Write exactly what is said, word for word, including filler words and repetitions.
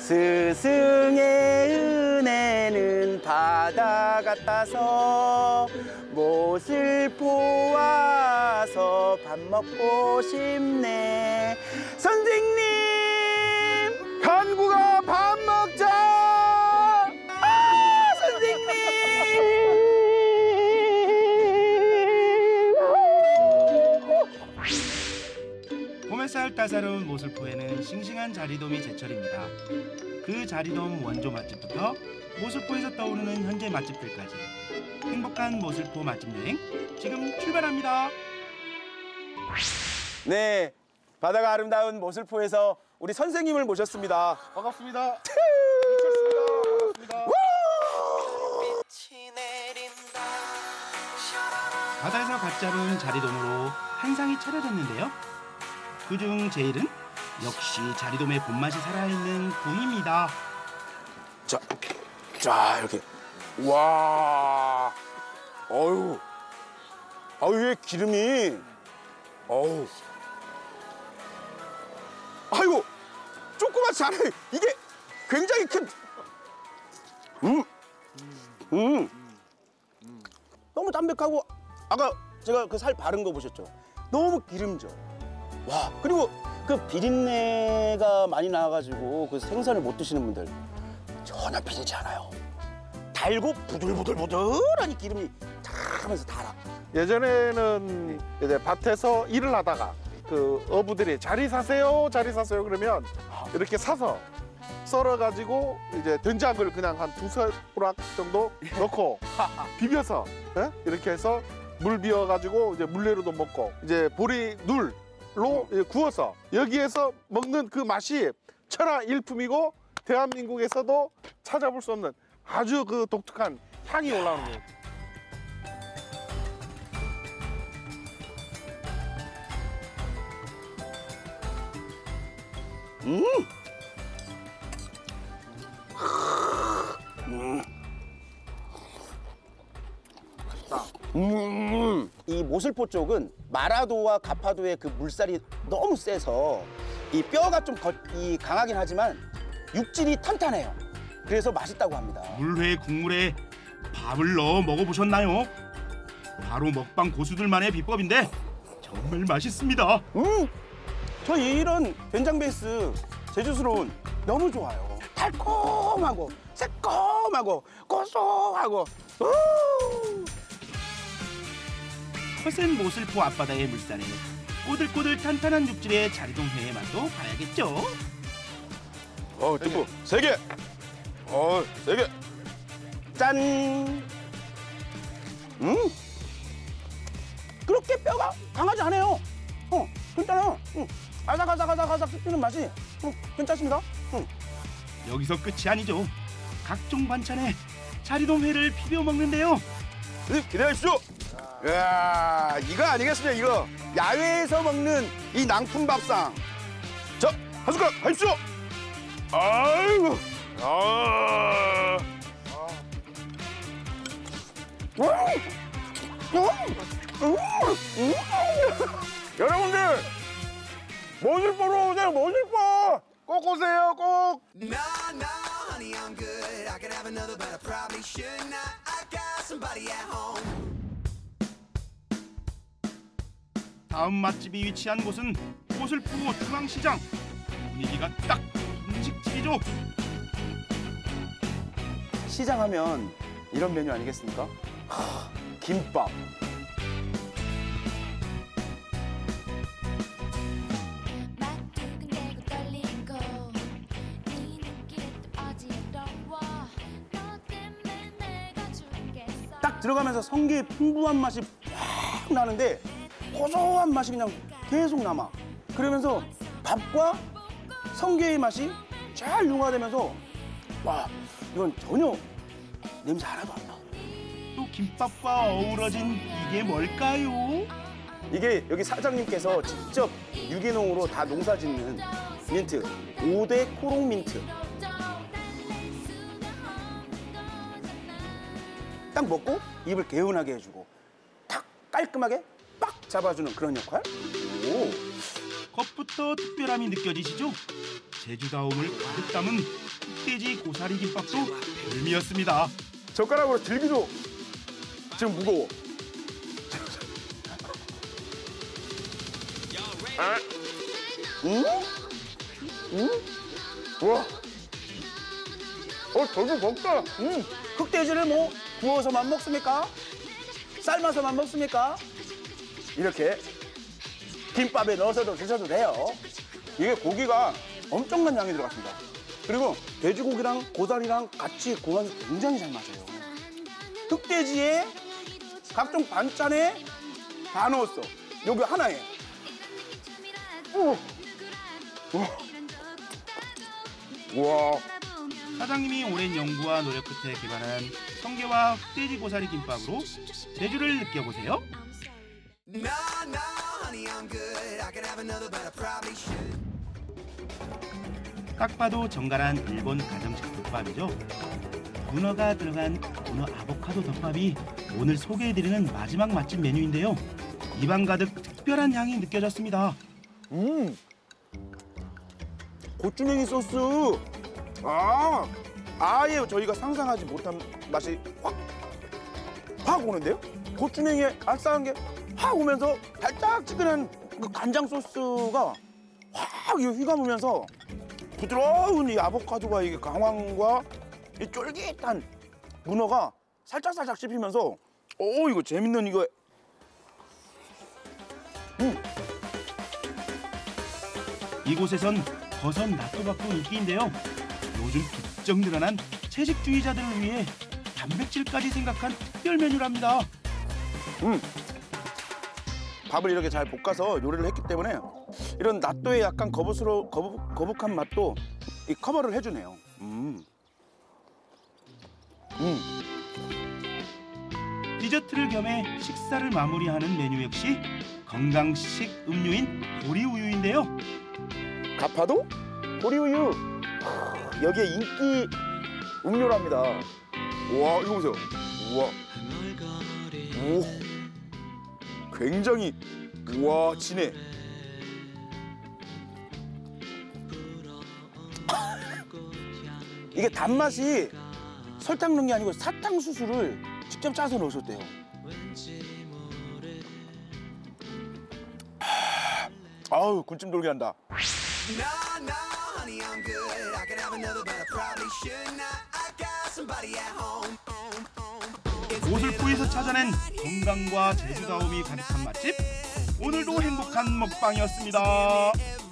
스승의 은혜는 바다 같아서 모슬포 와서 밥 먹고 싶네. 선생님, 간구가 밥 먹자. 아, 선생님. 봄햇살 따사로운 모슬포에는 싱싱한 자리돔이 제철입니다. 그 자리돔 원조 맛집부터 모슬포에서 떠오르는 현재 맛집들까지 행복한 모슬포 맛집 여행 지금 출발합니다. 네, 바다가 아름다운 모슬포에서 우리 선생님을 모셨습니다. 반갑습니다. 미쳤습니다. 반갑습니다. 바다에서 갓 잡은 자리돔으로 한 상이 차려졌는데요. 그중 제일은 역시 자리돔의 본맛이 살아있는 구이입니다. 자, 자 이렇게. 와, 어유, 아유 왜 기름이, 어우, 아이고, 조그맣지 않아요. 이게 굉장히 큰. 음, 음, 너무 담백하고 아까 제가 그 살 바른 거 보셨죠? 너무 기름져. 와, 그리고 그 비린내가 많이 나가지고 그 생선을 못 드시는 분들 전혀 비리지 않아요. 달고 부들부들부들하니 기름이 쫙 하면서 달아. 예전에는 이제 밭에서 일을 하다가 그 어부들이 자리 사세요, 자리 사세요 그러면 이렇게 사서 썰어가지고 이제 된장을 그냥 한 두 숟가락 정도 넣고 비벼서 예? 이렇게 해서 물 비워가지고 이제 물내로도 먹고 이제 보리 눌로 구워서 여기에서 먹는 그 맛이 천하일품이고 대한민국에서도 찾아볼 수 없는 아주 그 독특한 향이 올라오는 거예요. 음! 음. 음. 이 모슬포 쪽은 마라도와 가파도의 그 물살이 너무 세서 이 뼈가 좀 거, 이 강하긴 하지만 육질이 탄탄해요. 그래서 맛있다고 합니다. 물회 국물에 밥을 넣어 먹어보셨나요? 바로 먹방 고수들만의 비법인데 정말 맛있습니다. 음, 저 이런 된장 베이스 제주스러운 너무 좋아요. 달콤하고 새콤하고 고소하고. 우! 거센 모슬포 앞바다의 물살에 꼬들꼬들 탄탄한 육질의 자리돔회의 맛도 봐야겠죠. 어, 듬뿍 세 개. 어, 세 개. 짠. 음. 그렇게 뼈가 강하지 않아요. 어, 괜찮아요. 응. 아삭아삭아삭아삭 씹히는 맛이 응, 괜찮습니다. 응. 여기서 끝이 아니죠. 각종 반찬에 자리돔회를 비벼 먹는데요. 네, 기대하십시오. 이야, 이거 아니겠습니까, 이거. 야외에서 먹는 이 낭품 밥상. 자, 한 숟가락 하십시오. 아이고. 아. 음. 음. 음. 음. 여러분들, 모슬포로 오세요, 모슬포. 꼭 오세요, 꼭. No, no, honey, I'm good. I could have another, but I probably should not. I got somebody at home. 다음 맛집이 위치한 곳은 모슬포 중앙시장. 분위기가 딱 분식집이죠. 시장 하면 이런 메뉴 아니겠습니까? 하, 김밥. 딱 들어가면서 성게의 풍부한 맛이 팍 나는데 고소한 맛이 그냥 계속 남아. 그러면서 밥과 성게의 맛이 잘 융화되면서 와, 이건 전혀 냄새 하나도 안 나. 또 김밥과 어우러진 이게 뭘까요? 이게 여기 사장님께서 직접 유기농으로 다 농사짓는 민트, 오대 코롱 민트. 딱 먹고 입을 개운하게 해주고 탁 깔끔하게 빡 잡아주는 그런 역할? 오. 겉부터 특별함이 느껴지시죠? 제주다움을 가득 담은 흑돼지 고사리 김밥도 별미였습니다. 젓가락으로 들기도 지금 무거워. 음? 음? 와. 어, 저도 먹다. 음. 흑돼지를 뭐 구워서만 먹습니까? 삶아서만 먹습니까? 이렇게 김밥에 넣어서도 드셔도 돼요. 이게 고기가 엄청난 양이 들어갔습니다. 그리고 돼지고기랑 고사리랑 같이 궁합이 굉장히 잘 맞아요. 흑돼지에 각종 반찬에 다 넣었어. 여기 하나에. 우. 와. 사장님이 오랜 연구와 노력 끝에 개발한 성게와 흑돼지 고사리 김밥으로 제주를 느껴보세요. No, no, honey, I'm good. I could have another, but I probably should. 딱 봐도 정갈한 일본 가정식 덮밥이죠. 문어가 들어간 문어 아보카도 덮밥이 오늘 소개해드리는 마지막 맛집 메뉴인데요. 입안 가득 특별한 향이 느껴졌습니다. 음. 고추냉이 소스. 아, 아예 저희가 상상하지 못한 맛이 확, 확 오는데요? 고추냉이의 알싸한 게 확 오면서 달짝지근한 그 간장 소스가 확 휘감으면서 부드러운 이 아보카도와 이 강황과 이 쫄깃한 문어가 살짝살짝 씹히면서 오, 이거 재밌는 이거. 음. 이곳에선 버섯 낫또밥도 인기인데요. 요즘 부쩍 늘어난 채식주의자들을 위해 단백질까지 생각한 특별 메뉴랍니다. 음. 밥을 이렇게 잘 볶아서 요리를 했기 때문에 이런 낫또의 약간 거부스러 거북, 거북한 맛도 이 커버를 해주네요. 음. 음. 디저트를 겸해 식사를 마무리하는 메뉴 역시 건강식 음료인 보리우유인데요. 가파도 보리우유. 여기에 인기 음료랍니다. 와, 이거 보세요. 우와. 오. 굉장히 와, 진해. 이게 단맛이 설탕 넣은 게 아니고 사탕수수를 직접 짜서 넣으셨대요. 아우, 군침 돌게 한다. No, no, honey, I'm good. I could have another, but I probably should not. I got somebody at home. 오슬포에서 찾아낸 건강과 제주다움이 가득한 맛집. 오늘도 행복한 먹방이었습니다.